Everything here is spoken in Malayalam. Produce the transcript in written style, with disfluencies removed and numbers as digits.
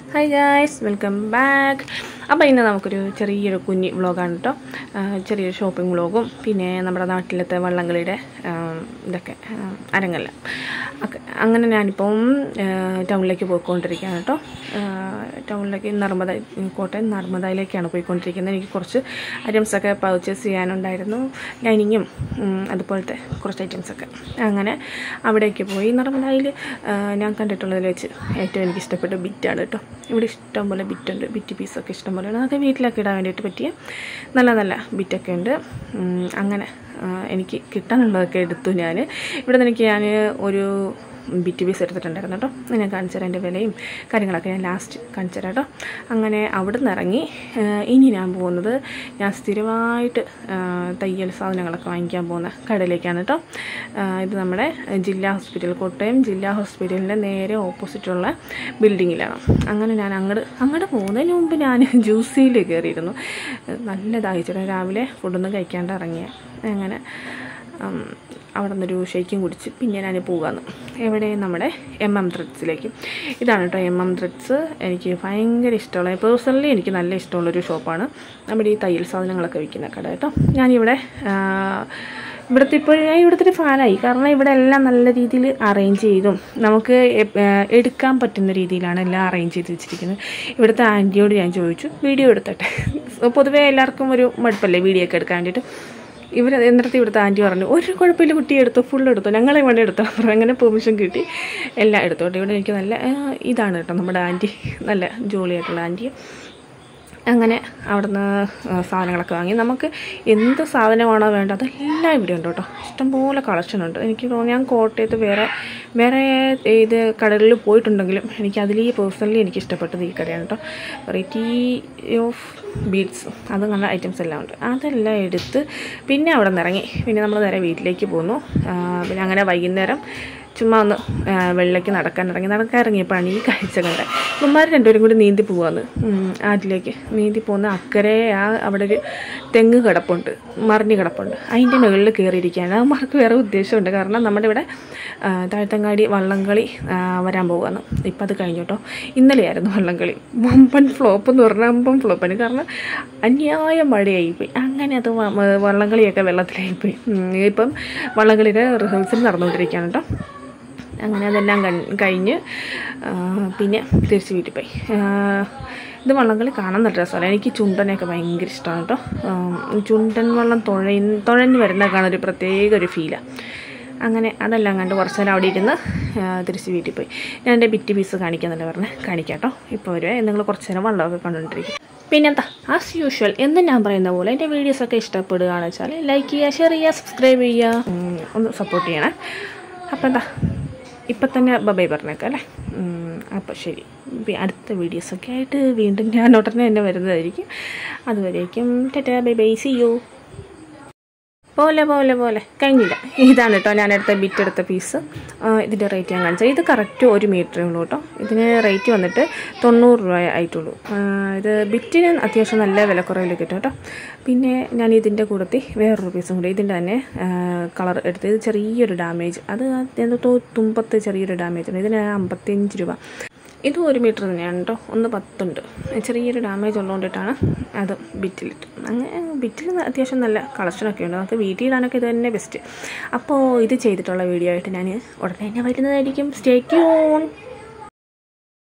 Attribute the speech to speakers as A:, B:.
A: Hi guys, welcome back. അപ്പോൾ ഇന്ന് നമുക്കൊരു ചെറിയൊരു കുഞ്ഞി വ്ളോഗാണ് കേട്ടോ. ചെറിയൊരു ഷോപ്പിംഗ് വ്ളോഗും പിന്നെ നമ്മുടെ നാട്ടിലത്തെ വള്ളംകളിയുടെ ഇതൊക്കെ അരങ്ങല്ല ഒക്കെ. അങ്ങനെ ഞാനിപ്പം ടൗണിലേക്ക് പോയിക്കൊണ്ടിരിക്കുകയാണ് കേട്ടോ. ടൗണിലേക്ക് കോട്ടയം നർമ്മദയിലേക്കാണ് പോയിക്കൊണ്ടിരിക്കുന്നത്. എനിക്ക് കുറച്ച് ഐറ്റംസൊക്കെ പർച്ചേസ് ചെയ്യാനുണ്ടായിരുന്നു, ലൈനിങ്ങും അതുപോലത്തെ കുറച്ച് ഐറ്റംസൊക്കെ. അങ്ങനെ അവിടേക്ക് പോയി. നർമ്മദയിൽ ഞാൻ കണ്ടിട്ടുള്ളതിൽ വെച്ച് ഏറ്റവും എനിക്ക് ഇഷ്ടപ്പെട്ട ബിറ്റാണ് കേട്ടോ. ഇവിടെ ഇഷ്ടംപോലെ ബിറ്റുണ്ട്, ബിറ്റ് പീസൊക്കെ ഇഷ്ടംപോലെ ഉണ്ട്. അതൊക്കെ വീട്ടിലൊക്കെ ഇടാൻ വേണ്ടിയിട്ട് പറ്റിയ നല്ല നല്ല ബിറ്റൊക്കെ ഉണ്ട്. അങ്ങനെ എനിക്ക് കിട്ടാനുള്ളതൊക്കെ എടുത്തു. ഇവിടെ നിന്ന് ഞാൻ ഒരു ബിറ്റ് പീസ് എടുത്തിട്ടുണ്ടായിരുന്നു കേട്ടോ. ഞാൻ കാണിച്ചു തരാം, എൻ്റെ വിലയും കാര്യങ്ങളൊക്കെ ഞാൻ ലാസ്റ്റ് കാണിച്ചു തരാം കേട്ടോ. അങ്ങനെ അവിടെ നിന്ന് ഇറങ്ങി ഇനി ഞാൻ പോകുന്നത് ഞാൻ സ്ഥിരമായിട്ട് തയ്യൽ സാധനങ്ങളൊക്കെ വാങ്ങിക്കാൻ പോകുന്ന കടയിലേക്കാണ് കേട്ടോ. ഇത് നമ്മുടെ ജില്ലാ ഹോസ്പിറ്റൽ, കോട്ടയം ജില്ലാ ഹോസ്പിറ്റലിൻ്റെ നേരെ ഓപ്പോസിറ്റുള്ള ബിൽഡിങ്ങിലാണ്. അങ്ങനെ ഞാൻ അങ്ങോട്ട് പോകുന്നതിന് മുമ്പ് ഞാൻ ജ്യൂസിയിൽ കയറിയിരുന്നു. നല്ല ദാഹിച്ചിട്ട് രാവിലെ ഫുഡൊന്നും കഴിക്കാണ്ട് ഇറങ്ങിയ. അങ്ങനെ അവിടെ നിന്നൊരു ഷേക്കും കുടിച്ച് പിന്നെ ഞാൻ പോകാമെന്ന്. എവിടെ? നമ്മുടെ ത്രെഡ്സിലേക്ക്. ഇതാണ് കേട്ടോ ത്രെഡ്സ്. എനിക്ക് ഭയങ്കര ഇഷ്ടമുള്ള, പേഴ്സണലി എനിക്ക് നല്ല ഇഷ്ടമുള്ളൊരു ഷോപ്പാണ്. നമ്മുടെ ഈ തയ്യൽ സാധനങ്ങളൊക്കെ വിൽക്കുന്ന കട കേട്ടോ. ഞാനിവിടെ ഇവിടുത്തെ ഒരു ഫാനായി. കാരണം ഇവിടെ എല്ലാം നല്ല രീതിയിൽ അറേഞ്ച് ചെയ്തും നമുക്ക് എടുക്കാൻ പറ്റുന്ന രീതിയിലാണ് എല്ലാം അറേഞ്ച് ചെയ്ത് വെച്ചിരിക്കുന്നത്. ഇവിടുത്തെ ആൻറ്റിയോട് ഞാൻ ചോദിച്ചു വീഡിയോ എടുത്തട്ടെ. പൊതുവേ എല്ലാവർക്കും ഒരു മടുപ്പല്ലേ വീഡിയോ ഒക്കെ എടുക്കാൻ വേണ്ടിയിട്ട്. എന്നിടത്ത് ഇവിടുത്തെ ആൻറ്റി പറഞ്ഞു ഒരു കുഴപ്പമില്ല, കുട്ടി എടുത്തു, ഫുൾ എടുത്തു, ഞങ്ങളെ വേണ്ടി എടുത്തോ പറഞ്ഞു. അങ്ങനെ പെർമിഷൻ കിട്ടി, എല്ലാം എടുത്തോട്ടെ. ഇവിടെ എനിക്ക് നല്ല ഇതാണ് കേട്ടോ നമ്മുടെ ആൻറ്റി, നല്ല ജോളിയായിട്ടുള്ള ആൻറ്റി. അങ്ങനെ അവിടുന്ന് സാധനങ്ങളൊക്കെ വാങ്ങി. നമുക്ക് എന്ത് സാധനമാണോ വേണ്ടത് അതെല്ലാം ഇവിടെ ഉണ്ട് കേട്ടോ. ഇഷ്ടംപോലെ കളക്ഷൻ ഉണ്ട്. എനിക്ക് തോന്നുന്നു ഞാൻ കോട്ടയത്ത് വേറെ ഇത് കടകളിൽ പോയിട്ടുണ്ടെങ്കിലും എനിക്ക് അതിൽ പേഴ്സണലി എനിക്ക് ഇഷ്ടപ്പെട്ടത് ഈ കടയാണ് കേട്ടോ. വെറൈറ്റി ഓഫ് ബീഡ്സ്, അത് നല്ല ഐറ്റംസ് എല്ലാം ഉണ്ട്. അതെല്ലാം എടുത്ത് പിന്നെ അവിടെ നിന്ന് ഇറങ്ങി. പിന്നെ നമ്മൾ നേരെ വീട്ടിലേക്ക് പോന്നു. പിന്നെ അങ്ങനെ വൈകുന്നേരം ചുമ്മാ ഒന്ന് വെള്ളയ്ക്ക് നടക്കാൻ ഇറങ്ങിയപ്പോഴാണ് ഈ കാഴ്ച കണ്ടത്. ഇവന്മാർ രണ്ടുപേരും കൂടി നീന്തി പോവാന്ന് ആറ്റിലേക്ക്. നീന്തി പോകുന്ന അക്കരെ അവിടെ ഒരു തെങ്ങ് കിടപ്പുണ്ട്, മറിഞ്ഞ് കിടപ്പുണ്ട്. അതിൻ്റെ മുകളിൽ കയറിയിരിക്കുകയാണ്. അവന്മാർക്ക് വേറെ ഉദ്ദേശമുണ്ട്. കാരണം നമ്മുടെ ഇവിടെ താഴത്തങ്ങാടി വള്ളംകളി വരാൻ പോകുകയാണ്. ഇപ്പം അത് കഴിഞ്ഞു കേട്ടോ. ഇന്നലെയായിരുന്നു വള്ളംകളി. വമ്പൻ ഫ്ലോപ്പ് എന്ന് പറഞ്ഞാൽ വമ്പൻ ഫ്ലോപ്പാണ്. കാരണം അന്യായ മഴയായിപ്പോയി. അങ്ങനെ അത് വള്ളംകളിയൊക്കെ വെള്ളത്തിലായിപ്പോയി. ഇപ്പം വള്ളംകളിയുടെ റിഹേഴ്സൽ നടന്നുകൊണ്ടിരിക്കുകയാണ് കേട്ടോ. അങ്ങനെ അതെല്ലാം കഴിഞ്ഞ് പിന്നെ തിരിച്ച് വീട്ടിൽ പോയി. ഇത് വള്ളംകളി കാണാൻ നല്ല രസമല്ല. എനിക്ക് ചുണ്ടനെയൊക്കെ ഭയങ്കര ഇഷ്ടമാണ് കേട്ടോ. ചുണ്ടൻ വള്ളം തുഴഞ്ഞ് വരുന്ന കാണാൻ പ്രത്യേക ഒരു ഫീലാണ്. അങ്ങനെ അതെല്ലാം കണ്ട് കുറച്ച് നേരം അവിടെ ഇരുന്ന് തിരിച്ച് വീട്ടിൽ പോയി. ഞാൻ എൻ്റെ ബിറ്റ് പീസ് കാണിക്കാന്നല്ലേ പറഞ്ഞത്, കാണിക്കാം കേട്ടോ. ഇപ്പോൾ വരുവേ, നിങ്ങൾ കുറച്ച് നേരം വള്ളമൊക്കെ കണ്ടുകൊണ്ടിരിക്കും. പിന്നെന്താ, ആസ് യൂഷ്വൽ എന്നും ഞാൻ പറയുന്ന പോലെ എൻ്റെ വീഡിയോസൊക്കെ ഇഷ്ടപ്പെടുകയാണെന്ന് വെച്ചാൽ ലൈക്ക് ചെയ്യുക, ഷെയർ ചെയ്യുക, സബ്സ്ക്രൈബ് ചെയ്യുക, ഒന്ന് സപ്പോർട്ട് ചെയ്യണേ. അപ്പം എന്താ ഇപ്പം തന്നെ ബൈ പറഞ്ഞേക്കാം അല്ലേ. അപ്പോൾ ശരി, അടുത്ത വീഡിയോസൊക്കെ ആയിട്ട് വീണ്ടും ഞാൻ ഉടനെ തന്നെ വരുന്നതായിരിക്കും. അതുവരേക്കും tata, bye bye, see you. പോലെ കഴിഞ്ഞില്ല. ഇതാണ് കേട്ടോ ഞാൻ ബിറ്റെടുത്ത പീസ്. ഇതിൻ്റെ റേറ്റ് ഞാൻ കാണിച്ചത്. ഇത് കറക്റ്റ് 1 മീറ്ററേ ഉള്ളൂ കേട്ടോ. ഇതിന് റേറ്റ് വന്നിട്ട് 90 രൂപ ആയിട്ടുള്ളൂ. ഇത് ബിറ്റിന് അത്യാവശ്യം നല്ല വിലക്കുറവിൽ കിട്ടും കേട്ടോ. പിന്നെ ഞാൻ ഇതിൻ്റെ കൂടത്തിൽ വേറൊരു പീസും കൂടി ഇതിൻ്റെ തന്നെ കളർ എടുത്ത്. ഇത് ചെറിയൊരു ഡാമേജ്, അത് എന്തോ തുമ്പത്ത് ചെറിയൊരു ഡാമേജ് ഉണ്ട്. ഇതിന് 55 രൂപ. ഇത് 1 മീറ്റർ തന്നെയാണ് കേട്ടോ. 1.10 ഉണ്ട്. ചെറിയൊരു ഡാമേജ് ഉള്ളതുകൊണ്ടിട്ടാണ് അത് ബിറ്റിലിട്ട്. അങ്ങനെ ബിറ്റിൽ അത്യാവശ്യം നല്ല കളക്ഷനൊക്കെ ഉണ്ട്. നമുക്ക് വീട്ടിൽ ഇടാനൊക്കെ ഇത് തന്നെ ബെസ്റ്റ്. അപ്പോൾ ഇത് ചെയ്തിട്ടുള്ള വീഡിയോ ആയിട്ട് ഞാൻ ഉടനെ തന്നെ വരുന്നതായിരിക്കും. Stay tune.